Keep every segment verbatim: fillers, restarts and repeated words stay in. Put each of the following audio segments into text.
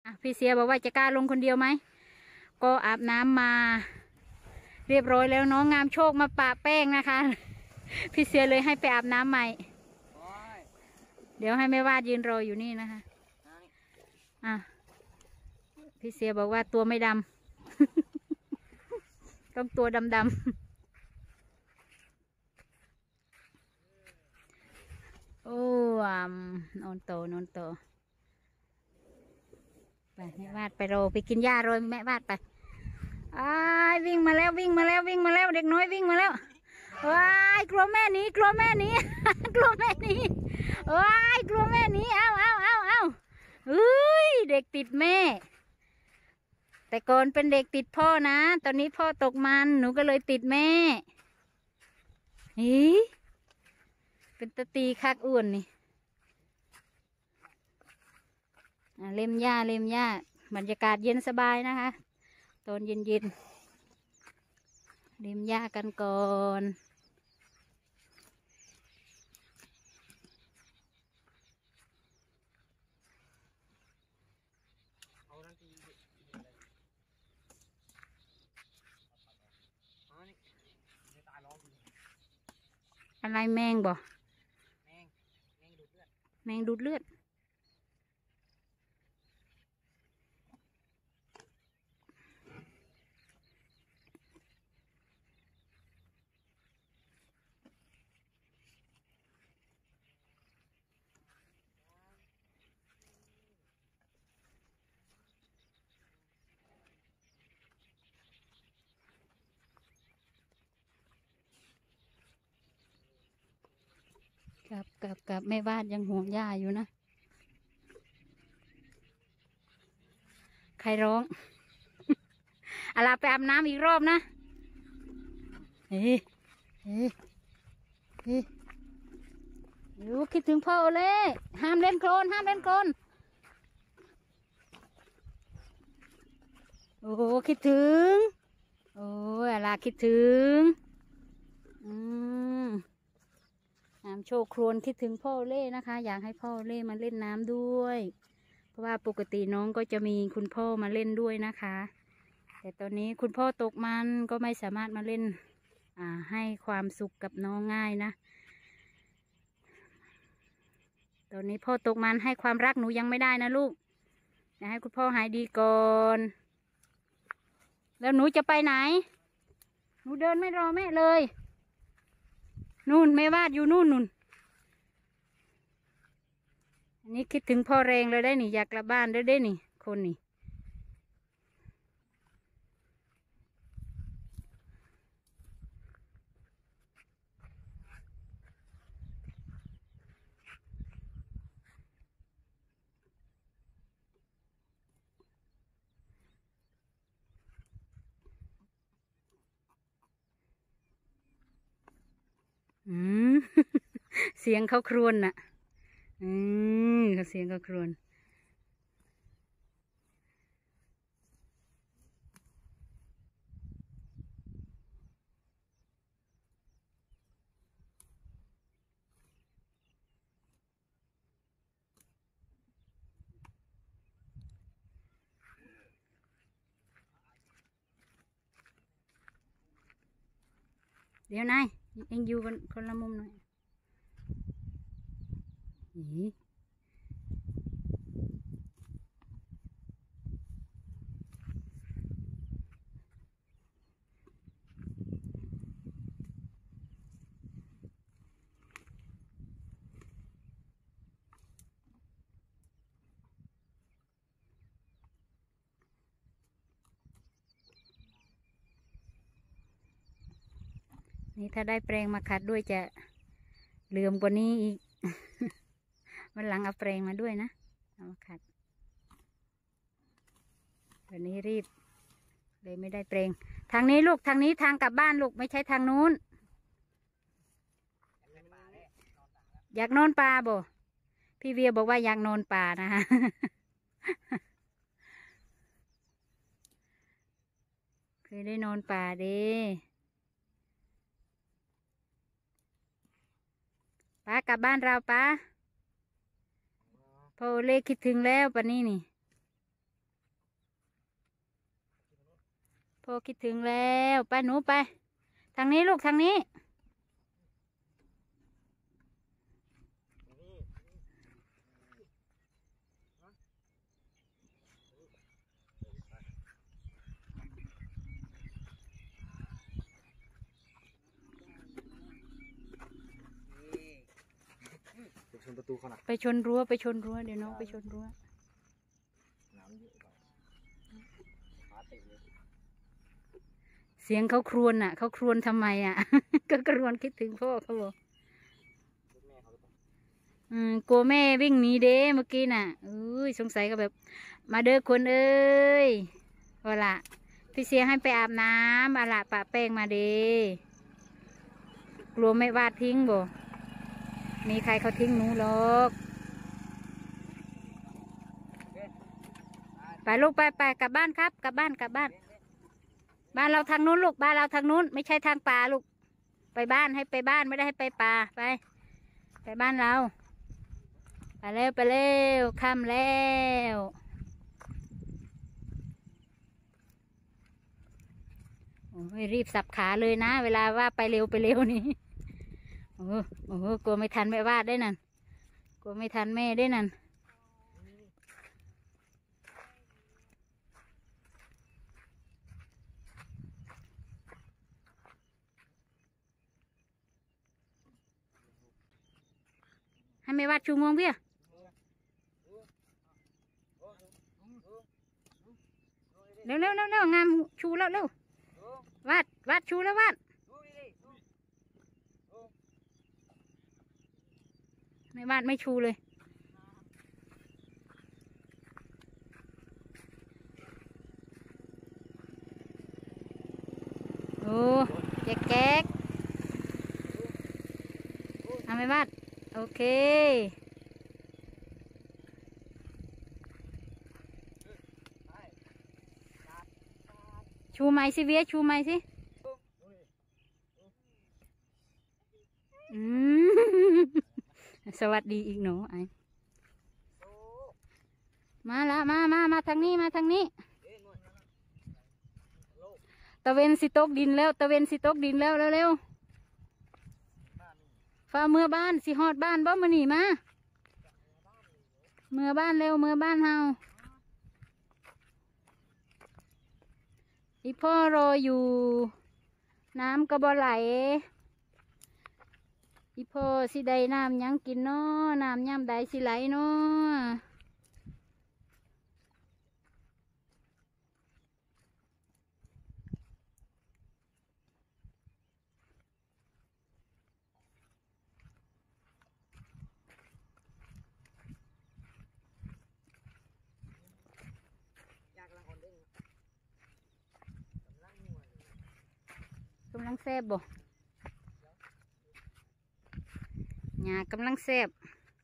พี่เสียบอกว่าจะกล้าลงคนเดียวไหมก็อาบน้ำมาเรียบร้อยแล้วน้องงามโชคมาปะแป้งนะคะพี่เสียเลยให้ไปอาบน้ำใหม่เดี๋ยวให้แม่วาดยืนรออยู่นี่นะคะอ่ะพี่เสียบอกว่าตัวไม่ดำ ต้องตัวดำดำโอ้นอนโตนอนโตไปแม่วาดไปโรไปกินหญ้าโรยแม่วาดไปอ้ายวิ่งมาแล้ววิ่งมาแล้ววิ่งมาแล้วเด็กน้อยวิ่งมาแล้วว้ายกลัวแม่หนีกลัวแม่หนี กลัวแม่หนีว้ายกลัวแม่หนีเอาเอาเอาเอาเฮ้ยเด็กติดแม่แต่ก่อนเป็นเด็กติดพ่อนะตอนนี้พ่อตกมันหนูก็เลยติดแม่ฮีเป็นตะตีคักอ้วนนี่เล่มหญ้าเล่มหญ้าบรรยากาศเย็นสบายนะคะตอนเย็นเย็นเล่มหญ้ากันก่อนอะไรแมงบ่แมงแมงดูดเลือดแมงดูดเลือดกับกับกับแม่วาดยังห่วงย่าอยู่นะใครร้อง อาลาไปอาบน้ำอีกรอบนะเฮ้เฮ้เฮ้ยูคิดถึงพ่อเลยห้ามเล่นโคลนห้ามเล่นโคลนโอ้คิดถึงโอ้อาลาคิดถึงอืมน้ำโชว์โคลนคิดถึงพ่อเล่นะคะอยากให้พ่อเล่มาเล่นน้ำด้วยเพราะว่าปกติน้องก็จะมีคุณพ่อมาเล่นด้วยนะคะแต่ตอนนี้คุณพ่อตกมันก็ไม่สามารถมาเล่นอ่าให้ความสุขกับน้องง่ายนะตอนนี้พ่อตกมันให้ความรักหนูยังไม่ได้นะลูกอยากให้คุณพ่อหายดีก่อนแล้วหนูจะไปไหนหนูเดินไม่รอแม่เลยนู่นแม่วาดอยู่นู่นนู่นอันนี้คิดถึงพ่อแรงเลยได้หนิอยากกลับบ้านได้ได้หนิคนนี่อืม เสียงเขาครวญน่ะอืมเขาเสียงเขาครวญเดี๋ยวนายเอ็งอยู่กันคนละมุมหน่อยนี่นี่ถ้าได้แปรงมาขัดด้วยจะเหลื่อมกว่านี้อีก วันหลังเอาแปรงมาด้วยนะเอามาขัดวันนี้รีบเลยไม่ได้แปรงทางนี้ลูกทางนี้ทางกลับบ้านลูกไม่ใช่ทางนู้นอยากนอนป่าบ่พี่เวียบอกว่าอยากนอนป่านะคะ เคยได้นอนป่าเด้ป้ากลับบ้านเราป้าพ่อเล็กคิดถึงแล้วปะนี่นี่พ่อคิดถึงแล้วไปหนูไปทางนี้ลูกทางนี้ไปชนประตูเขาหน่อยไปชนรั้วไปชนรั้วเดี๋ยวน้องไปชนรั้วน้ำเยอะไปขาเตะเลยเสียงเขาครวญอ่ะเขาครวญทำไมอ่ะ ก็ครวญคิดถึงพ่อเขาบอกแม่เขาหรือเปล่าอืมกลัวแม่วิ่งหนีเด้เมื่อกี้น่ะอุ้ยสงสัยก็แบบมาเด้อคนเอ้ยว่าละพี่เสียให้ไปอาบน้ำอะละปะแป้งมาเด้กลัวแม่วาดทิ้งบ่มีใครเขาทิ้งหนูหรอกไปลูกไปไปกลับบ้านครับกลับบ้านกลับบ้านบ้านเราทางนู้นลูกบ้านเราทางนู้นไม่ใช่ทางป่าลูกไปบ้านให้ไปบ้านไม่ได้ให้ไปป่าไปไปบ้านเราไปเร็วไปเร็วค่ำแล้วโอ้ยรีบสับขาเลยนะเวลาว่าไปเร็วไปเร็วนี่โอ้โหโอ้โหกลัวไม่ทันแม่วาดได้นั่นกลัวไม่ทันแม่ได้นั่นให้แม่วาดชูงวงเพี่ยเร็วเร็วเร็วเร็วงามชูแล้วเร็ววาดวาดชูแล้ววาดไม่วาดไม่ชูเลยโอ้แจ๊กแจ๊กทำไม่วาดโอเคชูไม้สิเวียชูไม้สิอืมสวัสดีอีกหนูไอมาละมามามาทางนี้มาทางนี้ตะเวนสิตกดินแล้วตะเวนสิตกดินแล้วเร็วๆฟ้าเมื่อบ้านสิฮอดบ้านบ่มาหนีมาเมื่อบ้านเร็วเมื่อบ้านเฮาอีพ่อรออยู่น้ำก็บ่ไหลอีพ่อสิได้น้ำยังกินเนาะน้ำย่ำใดสิไหลเนาะกำลังแซ่บบ่หญ้ากำลังแซ่บ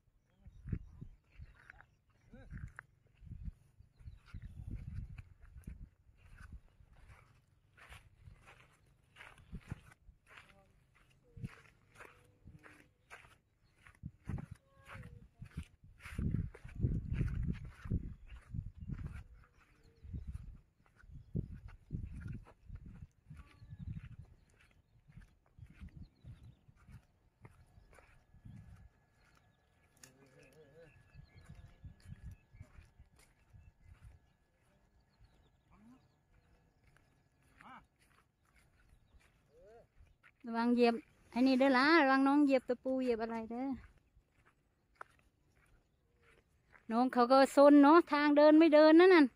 ระวังเหยียบไอ้นี่เด้อล่ะระวังน้องเหยียบตะปูเหยียบอะไรเด้อน้องเขาก็ซนเนาะทางเดินไม่เดินนั่นน่ะ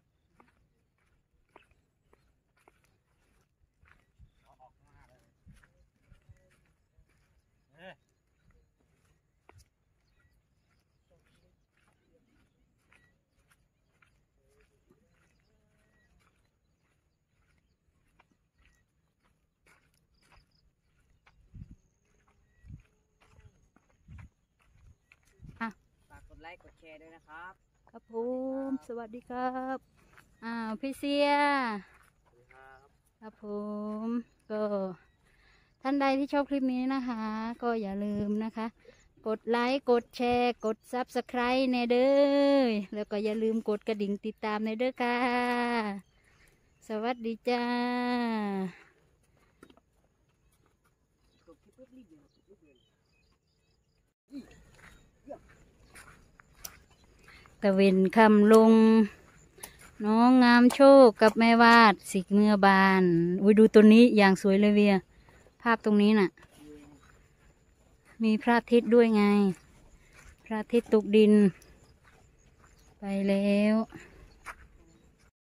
ฝากกดไลค์กดแชร์ด้วยนะครับครับผมสวัสดีครับอ้าวพี่เสียครับผมก็ท่านใดที่ชอบคลิปนี้นะคะ ก็อย่าลืมนะคะ กดไลค์กดแชร์กดซับสไครต์ในเด้อแล้วก็อย่าลืมกดกระดิ่งติดตามในเด้อค่ะสวัสดีจ้า ตะเวนคำลง น้องงามโชคกับแม่วาดสิเมื่อบานอุ้ยดูตัวนี้อย่างสวยเลยเวีย ภาพตรงนี้น่ะ มีพระอาทิตย์ด้วยไง พระอาทิตย์ตกดิน ไปแล้ว